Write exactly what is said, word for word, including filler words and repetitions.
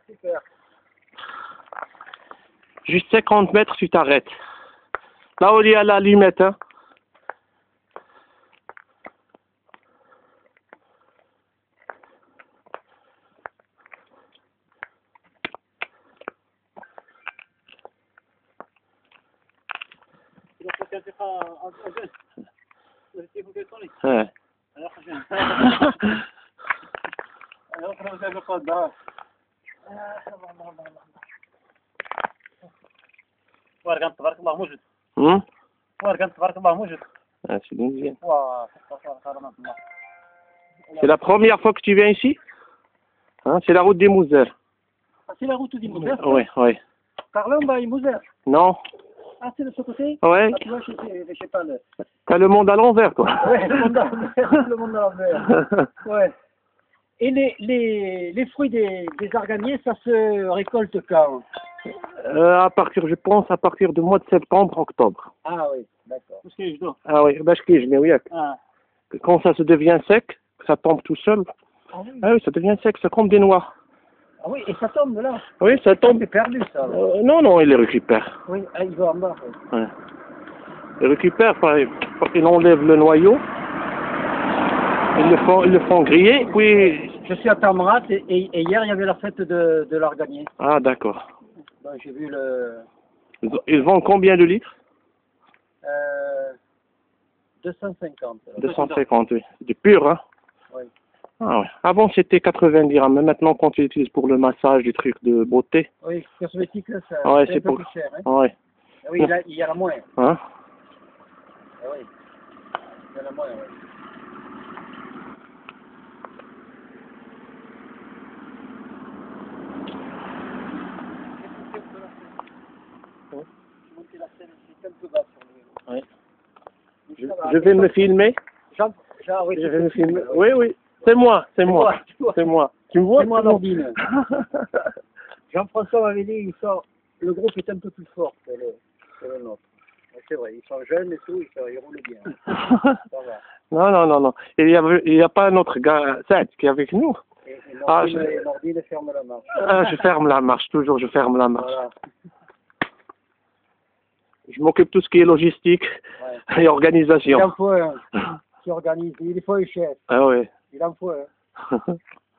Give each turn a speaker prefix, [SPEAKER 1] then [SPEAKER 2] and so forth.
[SPEAKER 1] super.
[SPEAKER 2] Juste cinquante mètres, tu t'arrêtes. Là où il y a la limite, hein. Ouais.
[SPEAKER 1] وارقان تبارك الله موجود
[SPEAKER 2] Hum?
[SPEAKER 1] وارقان تبارك الله موجود
[SPEAKER 2] Ah, c'est donc bien.
[SPEAKER 1] واه تبارك الله.
[SPEAKER 2] C'est la première fois que tu viens ici? Hein, c'est la route des Mouzers.
[SPEAKER 1] Ah, c'est la route du Mouzer.
[SPEAKER 2] Oui, oui.
[SPEAKER 1] Par là, on va à Mouzer.
[SPEAKER 2] Non?
[SPEAKER 1] Ah, c'est de ce côté?
[SPEAKER 2] Ouais.
[SPEAKER 1] Ah, tu vois, je sais, je sais pas. Le...
[SPEAKER 2] T'as le monde à l'envers, toi.
[SPEAKER 1] Ouais, le monde à l'envers. Le monde à l'envers. Ouais. Et les, les, les fruits des, des arganiers, ça se récolte quand?
[SPEAKER 2] Euh, à partir, je pense, à partir du mois de septembre, octobre.
[SPEAKER 1] Ah oui, d'accord. Parce que je dois.
[SPEAKER 2] Ah oui, bah, je kiffe, mais oui.
[SPEAKER 1] Ah.
[SPEAKER 2] Quand ça se devient sec, ça tombe tout seul.
[SPEAKER 1] Ah oui.
[SPEAKER 2] Ah oui, ça devient sec, c'est comme des noix.
[SPEAKER 1] Ah oui, et ça tombe là.
[SPEAKER 2] Oui, ça tombe.
[SPEAKER 1] C'est perdu ça. Alors.
[SPEAKER 2] Euh, non, non, il les récupère.
[SPEAKER 1] Oui, ah, il va en bas. Oui.
[SPEAKER 2] Ouais. Il récupère, enfin, il enlève le noyau, ils le font, ils le font griller, puis...
[SPEAKER 1] Je suis à Tamrat et, et, et hier il y avait la fête de, de l'arganier.
[SPEAKER 2] Ah, d'accord.
[SPEAKER 1] Ben, j'ai vu le...
[SPEAKER 2] Ils, ils vendent combien de litres?
[SPEAKER 1] Euh, deux cent cinquante.
[SPEAKER 2] deux cent cinquante, oui. Du pur, hein?
[SPEAKER 1] Oui.
[SPEAKER 2] Ah ouais. Avant, c'était quatre-vingts dirhams, mais maintenant, quand tu l'utilises pour le massage, des trucs de beauté...
[SPEAKER 1] Oui, cosmétique, ça,
[SPEAKER 2] Ah ouais,
[SPEAKER 1] c'est
[SPEAKER 2] c'est
[SPEAKER 1] un peu
[SPEAKER 2] pour...
[SPEAKER 1] plus cher. Hein?
[SPEAKER 2] Ouais.
[SPEAKER 1] Ah oui, il y, a, il y en a moins.
[SPEAKER 2] Hein?
[SPEAKER 1] Ah oui, il y en a moins, oui.
[SPEAKER 2] Oui. Je, je vais me filmer.
[SPEAKER 1] Jean, Jean, oui,
[SPEAKER 2] Je vais me filmer. Oui, oui. C'est moi, c'est moi. C'est moi. Tu me vois?
[SPEAKER 1] C'est moi, Nordine. Jean-François m'avait dit, il sort, le groupe est un peu plus fort que le, que le nôtre. C'est vrai, ils sont jeunes et tout, ils, ils roulent bien. Ça va.
[SPEAKER 2] Non, non, non, non. Il n'y a, il y a pas un autre gars, Seth, qui est avec nous.
[SPEAKER 1] Et, et Nordine,
[SPEAKER 2] Ah, je...
[SPEAKER 1] Nordine ferme la marche.
[SPEAKER 2] Ah, je ferme la marche, toujours, je ferme la marche.
[SPEAKER 1] Voilà.
[SPEAKER 2] Je m'occupe de tout ce qui est logistique
[SPEAKER 1] Ouais.
[SPEAKER 2] et organisation.
[SPEAKER 1] Il en faut un qui organise, il faut un chef.
[SPEAKER 2] Ah oui.
[SPEAKER 1] Il en faut un.